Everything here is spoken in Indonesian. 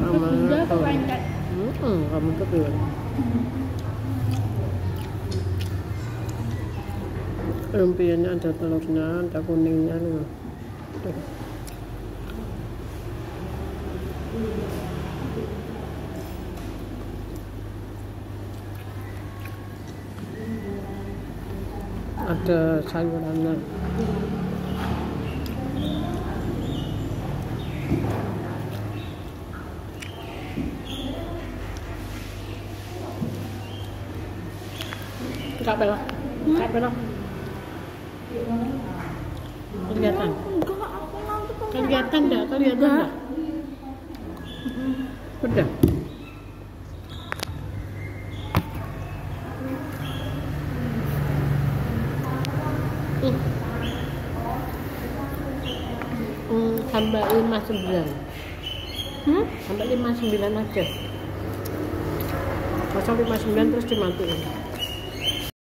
Juga kepanjat. Kamu tuh tuh. Lumpianya ada telurnya, ada kuningnya nih. Tuh. Ada sayurannya. Kak Bella, Kak Bella, kelihatan? Enggak, aku nanti Kelihatan enggak? Kelihatan enggak? Udah. Sampai 59. Sampai 59 aja. Masa 59 terus dimatiin.